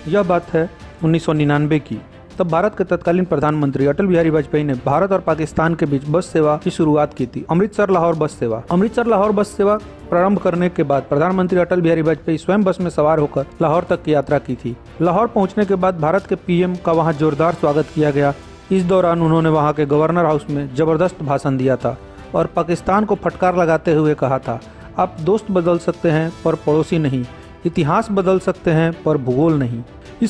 यह बात है 1999 की। तब भारत के तत्कालीन प्रधानमंत्री अटल बिहारी वाजपेयी ने भारत और पाकिस्तान के बीच बस सेवा की शुरुआत की थी, अमृतसर लाहौर बस सेवा। अमृतसर लाहौर बस सेवा प्रारंभ करने के बाद प्रधानमंत्री अटल बिहारी वाजपेयी स्वयं बस में सवार होकर लाहौर तक की यात्रा की थी। लाहौर पहुंचने के बाद भारत के पीएम का वहां जोरदार स्वागत किया गया। इस दौरान उन्होंने वहां के गवर्नर हाउस में जबरदस्त भाषण दिया था और पाकिस्तान को फटकार लगाते हुए कहा था, आप दोस्त बदल सकते हैं पर पड़ोसी नहीं, इतिहास बदल सकते हैं पर भूगोल नहीं।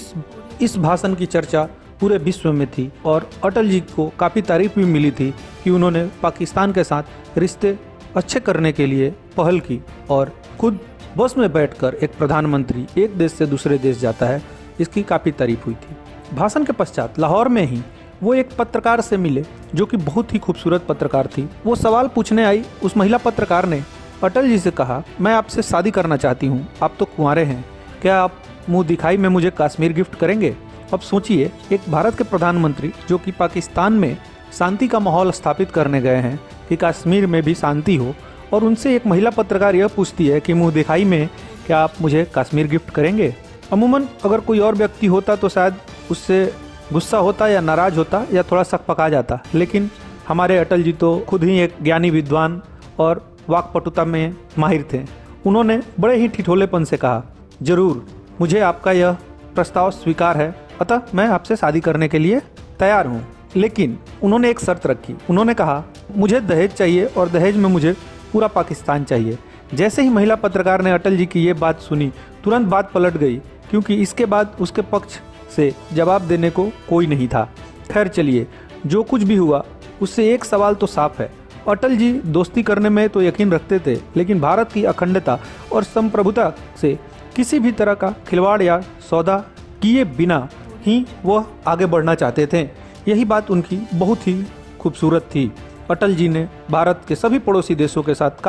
इस भाषण की चर्चा पूरे विश्व में थी और अटल जी को काफ़ी तारीफ भी मिली थी कि उन्होंने पाकिस्तान के साथ रिश्ते अच्छे करने के लिए पहल की और खुद बस में बैठकर एक प्रधानमंत्री एक देश से दूसरे देश जाता है, इसकी काफ़ी तारीफ हुई थी। भाषण के पश्चात लाहौर में ही वो एक पत्रकार से मिले जो कि बहुत ही खूबसूरत पत्रकार थी। वो सवाल पूछने आई। उस महिला पत्रकार ने अटल जी से कहा, मैं आपसे शादी करना चाहती हूँ, आप तो कुंवारे हैं, क्या आप मुँह दिखाई में मुझे कश्मीर गिफ्ट करेंगे? अब सोचिए, एक भारत के प्रधानमंत्री जो कि पाकिस्तान में शांति का माहौल स्थापित करने गए हैं कि कश्मीर में भी शांति हो, और उनसे एक महिला पत्रकार यह पूछती है कि मुंह दिखाई में क्या आप मुझे कश्मीर गिफ्ट करेंगे? अमूमन अगर कोई और व्यक्ति होता तो शायद उससे गुस्सा होता या नाराज होता या थोड़ा शक पका जाता, लेकिन हमारे अटल जी तो खुद ही एक ज्ञानी विद्वान और वाक्पटुता में माहिर थे। उन्होंने बड़े ही ठिठोलेपन से कहा, जरूर, मुझे आपका यह प्रस्ताव स्वीकार है, अतः मैं आपसे शादी करने के लिए तैयार हूँ। लेकिन उन्होंने एक शर्त रखी। उन्होंने कहा, मुझे दहेज चाहिए और दहेज में मुझे पूरा पाकिस्तान चाहिए। जैसे ही महिला पत्रकार ने अटल जी की ये बात सुनी, तुरंत बात पलट गई, क्योंकि इसके बाद उसके पक्ष से जवाब देने को कोई नहीं था। खैर चलिए, जो कुछ भी हुआ उससे एक सवाल तो साफ है, अटल जी दोस्ती करने में तो यकीन रखते थे, लेकिन भारत की अखंडता और संप्रभुता से किसी भी तरह का खिलवाड़ या सौदा किए बिना ही वह आगे बढ़ना चाहते थे। यही बात उनकी बहुत ही खूबसूरत थी। अटल जी ने भारत के सभी पड़ोसी देशों के साथ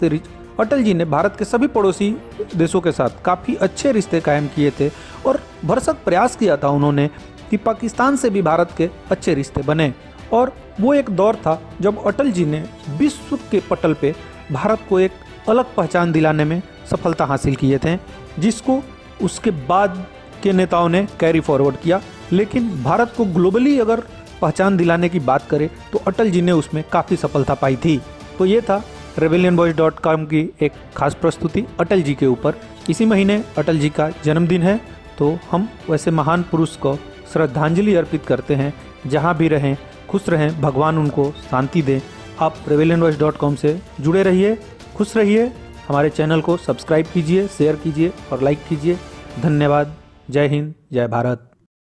काफ़ी अच्छे रिश्ते कायम किए थे और भरसक प्रयास किया था उन्होंने कि पाकिस्तान से भी भारत के अच्छे रिश्ते बने। और वो एक दौर था जब अटल जी ने विश्व के पटल पे भारत को एक अलग पहचान दिलाने में सफलता हासिल किए थे, जिसको उसके बाद के नेताओं ने कैरी फॉरवर्ड किया। लेकिन भारत को ग्लोबली अगर पहचान दिलाने की बात करें तो अटल जी ने उसमें काफ़ी सफलता पाई थी। तो ये था rebellionvoice.com की एक खास प्रस्तुति अटल जी के ऊपर। इसी महीने अटल जी का जन्मदिन है, तो हम वैसे महान पुरुष को श्रद्धांजलि अर्पित करते हैं। जहाँ भी रहें खुश रहें, भगवान उनको शांति दें। आप rebellionvoice.com से जुड़े रहिए, खुश रहिए। हमारे चैनल को सब्सक्राइब कीजिए, शेयर कीजिए और लाइक कीजिए। धन्यवाद। जय हिंद, जय भारत।